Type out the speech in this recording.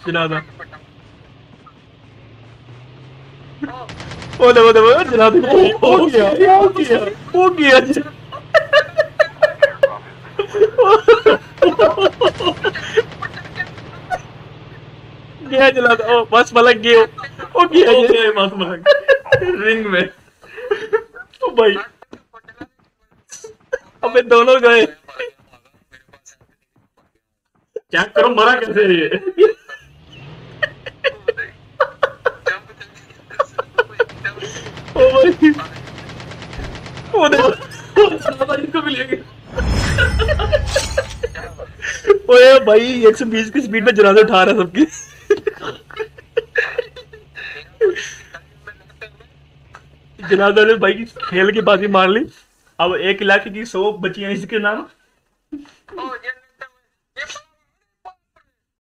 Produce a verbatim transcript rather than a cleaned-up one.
जनाजा ओ दबो दबो जनाजा हो गया हो गया हो गया गया जनाजा ओ बस मलक गया ओ गया गया बस मलक रिंग में ओ भाई अबे दोनों गए चेक करो मरा कैसे है ये ओ भाई ओ देखो जनाजा इनको भी ले गए ओए भाई एक सौ बीस की स्पीड में जनाजा उठा रहा है सबकी जनाजा ने भाई खेल की बाजी मार ली अब एक इलाके की सौ बच्चियां इसके नाम